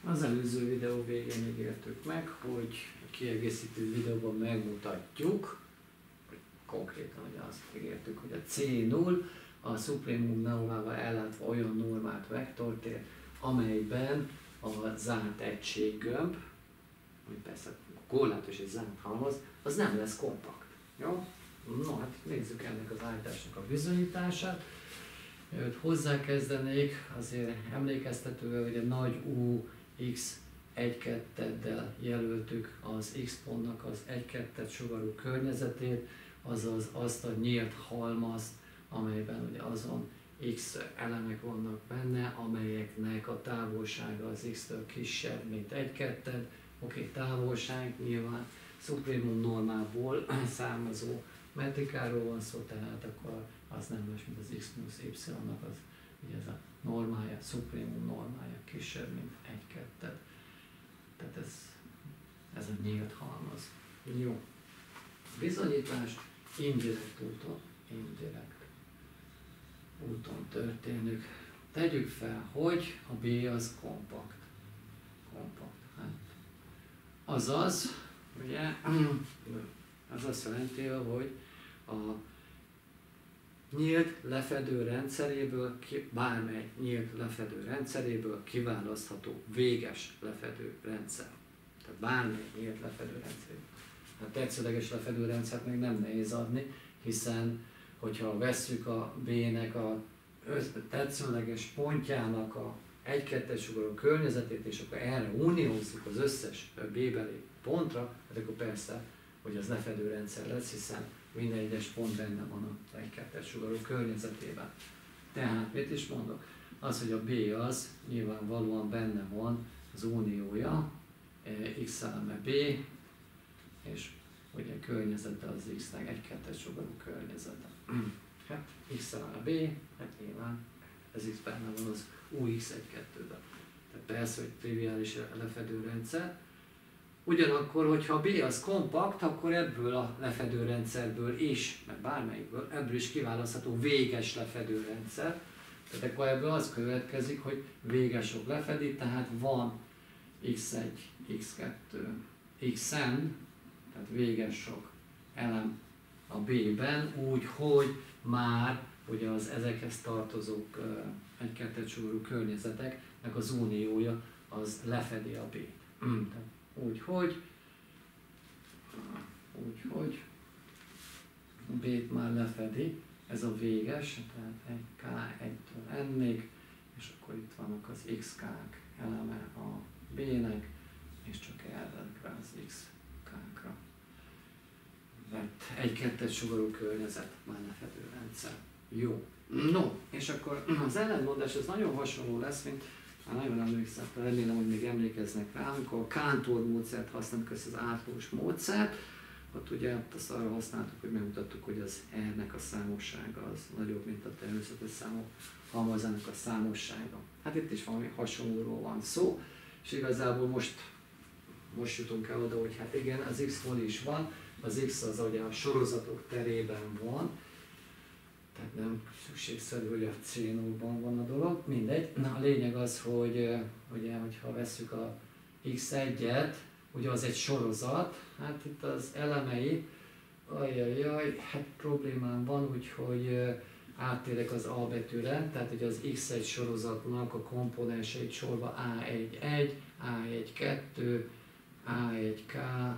Az előző videó végén ígértük meg, hogy a kiegészítő videóban megmutatjuk, hogy konkrétan ugye azt ígértük, hogy a C0 a szupremum normával ellátva olyan normát vektor ér, amelyben a zárt egységgömb, ami persze korlátos és zárt halmaz, az nem lesz kompakt. Jó? No, hát nézzük ennek az állításnak a bizonyítását. Őt hozzákezdenék, azért emlékeztetővel, hogy a nagy U, X 1-2-del jelöltük az X pontnak az 1-2 sugarú környezetét, azaz azt a nyílt halmazt, amelyben ugye azon X elemek vannak benne, amelyeknek a távolsága az X-től kisebb, mint 1-2. Oké, távolság nyilván szupremum normából származó metrikáról van szó, tehát akkor az nem más, mint az X plusz Y-nak az, ugye ez a normája, szupremum normája kisebb, mint 1-2. Tehát ez a nyílt halmaz. Jó. Bizonyítás indirekt úton történik. Tegyük fel, hogy a B az kompakt. Hát. Azaz, ugye, az azt jelenti, hogy a nyílt lefedő rendszeréből, bármely nyílt lefedő rendszeréből kiválasztható véges lefedő rendszer. Tehát bármely nyílt lefedő rendszeréből. A tetszőleges lefedő rendszert meg nem nehéz adni, hiszen hogyha vesszük a B-nek a tetszőleges pontjának a 1-2-es sugarú környezetét, és akkor erre uniózzuk az összes B-beli pontra, hát akkor persze, hogy az lefedő rendszer lesz, hiszen minden egyes pont benne van a 1-2-es sugarú környezetében. Tehát mit is mondok? Az, hogy a B az nyilvánvalóan benne van az uniója, X eleme B, és ugye a környezete az X-nek 1-2-es sugarú környezete. Hát X eleme B, hát nyilván ez X benne van az UX 1-2-ben. Tehát persze, hogy triviális lefedő rendszer. Ugyanakkor, hogyha a B az kompakt, akkor ebből a lefedőrendszerből is, meg bármelyikből, ebből is kiválasztható véges lefedőrendszer. Tehát akkor ebből az következik, hogy véges sok lefedi, tehát van X1, X2, Xn, tehát véges sok elem a B-ben, úgy, hogy már ugye az ezekhez tartozók 1-2 sugarú környezeteknek az uniója az lefedi a B-t. Úgyhogy B-t már lefedi, ez a véges, tehát egy K1-től N-ig, és akkor itt vannak az XK-k eleme a B-nek, és csak elvenek rá az XK-kra. Mert 1-2 sugarú környezet már lefedő rendszer. Jó. No, és akkor az ellentmondás az nagyon hasonló lesz, mint már nagyon emlékszem, remélem, hogy még emlékeznek rá, amikor a Cantor módszert használtuk, ezt az átlós módszert, ott ugye azt arra használtuk, hogy megmutattuk, hogy az R-nek a számossága az nagyobb, mint a természetes számok halmazának a számossága. Hát itt is valami hasonlóról van szó, és igazából most jutunk el oda, hogy hát igen, az X hol is van, az X az ugye a sorozatok terében van, tehát nem szükségszerű, hogy a C0-ban van a dolog, mindegy. Na, a lényeg az, hogy ugye, hogyha vesszük a X1-et, ugye az egy sorozat, hát itt az elemei, hát problémám van, úgyhogy áttérek az A betűre, tehát ugye az X1 sorozatnak a komponenseit sorba A1-1, A1-2, A1K,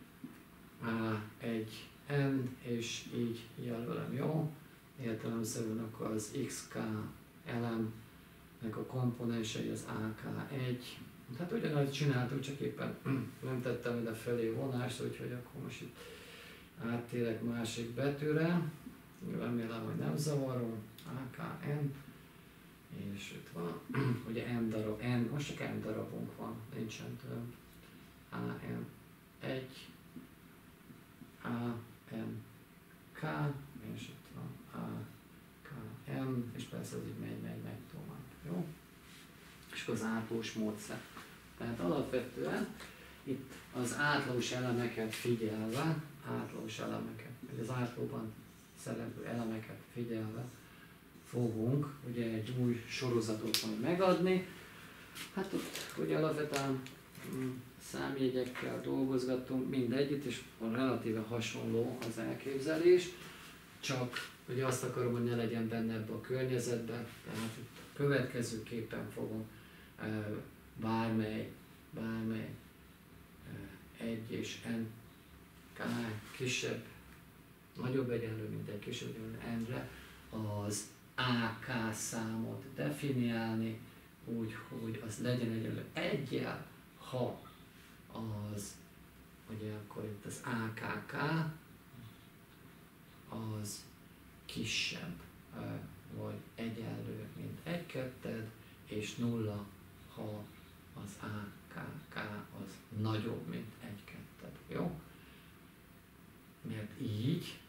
A1N, és így jelölem, jó? Értelemszerűen akkor az XK elemnek a komponensei az AK1. Hát ugyanazt csináltuk, csak éppen nem tettem ide felé vonást, úgyhogy akkor most itt áttérek másik betűre. Remélem, hogy nem zavarom. AKN. És itt van, ugye M darab, N, most csak M darabunk van, nincsen több. AN1, ANK, és itt van AKM, és persze az így megy tovább, jó? És akkor az átlós módszer. Tehát alapvetően itt az átlós elemeket figyelve, az átlóban szereplő elemeket figyelve fogunk ugye egy új sorozatot majd megadni, Hát ott ugye alapvetően számjegyekkel dolgozgattunk mindegyütt, és relatíve hasonló az elképzelés, csak ugye azt akarom, hogy ne legyen benne ebbe a környezetben, tehát következőképpen fogom bármely 1 és n k kisebb, nagyobb egyenlő, mint egy kisebb egyenlő n-re, az AK számot definiálni, úgy, hogy az legyen egyenlő 1-jel, ha az, ugye akkor itt az AKK az kisebb vagy egyenlő, mint 1/2, és 0, ha az AKK az nagyobb, mint 1/2. Jó? Mert így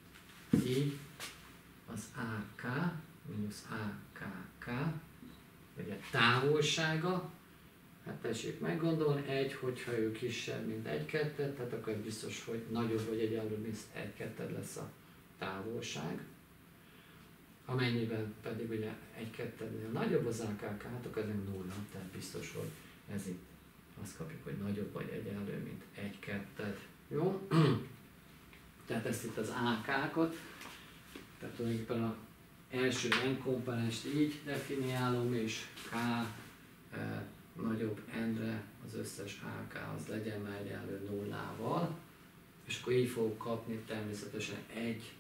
az AK mínusz AKK, ugye távolsága, hát tessék meggondolni, 1, hogyha ő kisebb, mint 1/2, tehát akkor biztos, hogy nagyobb vagy egyenlő, mint 1/2 lesz a távolság. Amennyiben pedig ugye 1/2-nél nagyobb az AKK, hát akkor ez nem 0, tehát biztos, hogy ez itt azt kapjuk, hogy nagyobb vagy egyenlő, mint 1/2. Jó? Tehát ezt itt az AK-kot, tehát tulajdonképpen az első n komponenst így definiálom, és K nagyobb n-re az összes AK az legyen már egyenlő 0-val, és akkor így fogok kapni természetesen egy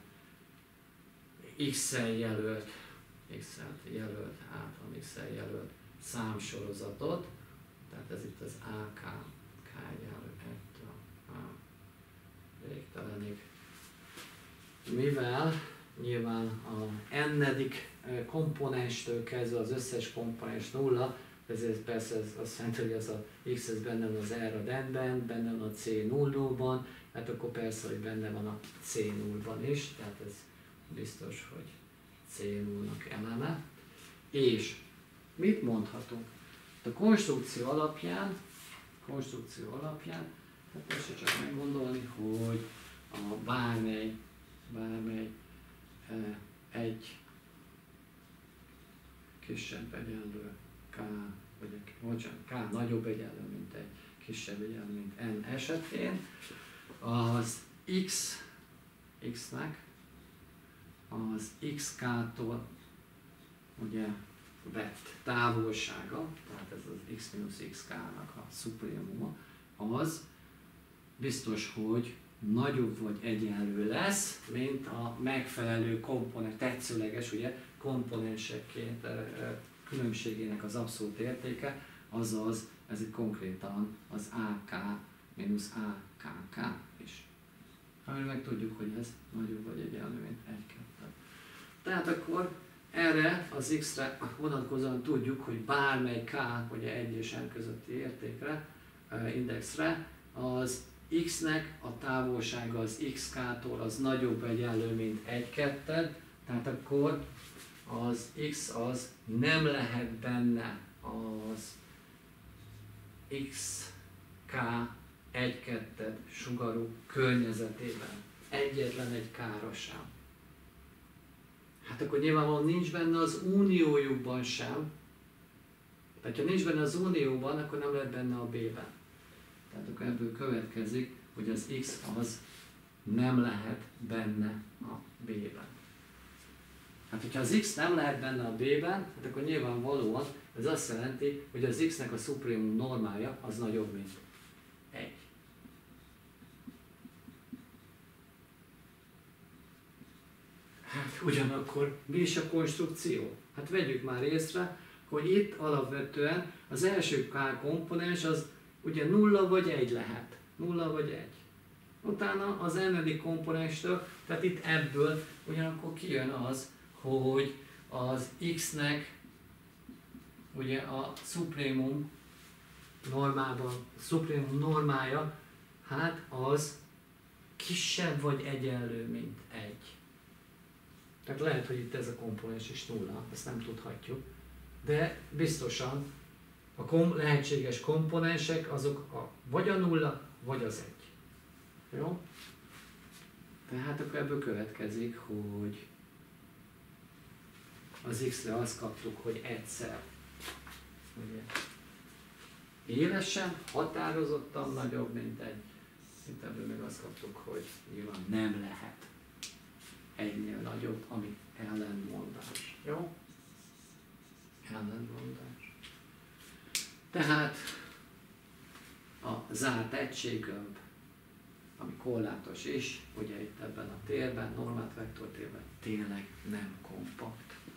x-el jelölt, általam x-el jelölt számsorozatot, tehát ez itt az AK, K egyenlő 1-től A végtelenig. Mivel nyilván a n-edik komponenstől kezdve az összes komponens 0, ezért persze ez azt jelenti, hogy az a x ez benne van az R a den-ben, benne van a C 0-ban, hát akkor persze, hogy benne van a C 0-ban is, tehát ez biztos, hogy C 0-nak eleme. És mit mondhatunk? A konstrukció alapján, hát persze csak meggondolni, hogy a bármely egy kisebb egyenlő K, vagy K nagyobb egyenlő, mint egy kisebb egyenlő, mint N esetén, az X-nek az XK-tól ugye vett távolsága, tehát ez az X-XK-nak a szuprémuma, az biztos, hogy nagyobb vagy egyenlő lesz, mint a megfelelő komponens, tetszőleges ugye, komponensekként különbségének az abszolút értéke, azaz ez itt konkrétan az AK mínusz AKK is. Amiről meg tudjuk, hogy ez nagyobb vagy egyenlő, mint 1/2. Tehát akkor erre az X-re vonatkozóan tudjuk, hogy bármely K, ugye 1 és N közötti értékre, indexre, az X-nek a távolsága az XK-tól az nagyobb egyenlő, mint 1/2, tehát akkor az X az nem lehet benne az XK 1/2 sugarú környezetében. Egyetlen egy K-ra sem. Hát akkor nyilvánvalóan nincs benne az uniójukban sem. Tehát ha nincs benne az unióban, akkor nem lehet benne a B-ben. Tehát akkor ebből következik, hogy az X az nem lehet benne a B-ben. Hát hogyha az X nem lehet benne a B-ben, hát akkor nyilvánvalóan ez azt jelenti, hogy az X-nek a szuprémum normája az nagyobb, mint 1. Hát ugyanakkor mi is a konstrukció? Hát vegyük már észre, hogy itt alapvetően az első K komponens az ugye 0 vagy 1 lehet. 0 vagy 1. Utána az n-edik komponenstől, tehát itt ebből ugyanakkor kijön az, hogy az X-nek ugye a szuprémum normája, hát az kisebb vagy egyenlő, mint 1. Tehát lehet, hogy itt ez a komponens is 0, ezt nem tudhatjuk, de biztosan a lehetséges komponensek azok vagy a 0, vagy az 1. Jó? Tehát akkor ebből következik, hogy az X-re azt kaptuk, hogy egyszer ugye, élesen, határozottan nagyobb, mint egy, mint ebből meg azt kaptuk, hogy nyilván nem lehet egynél nagyobb, ami ellenmondás. Jó? Ellenmondás. Tehát a zárt egységgömb, ami korlátos is, ugye itt ebben a térben, normát vektortérben tényleg nem kompakt.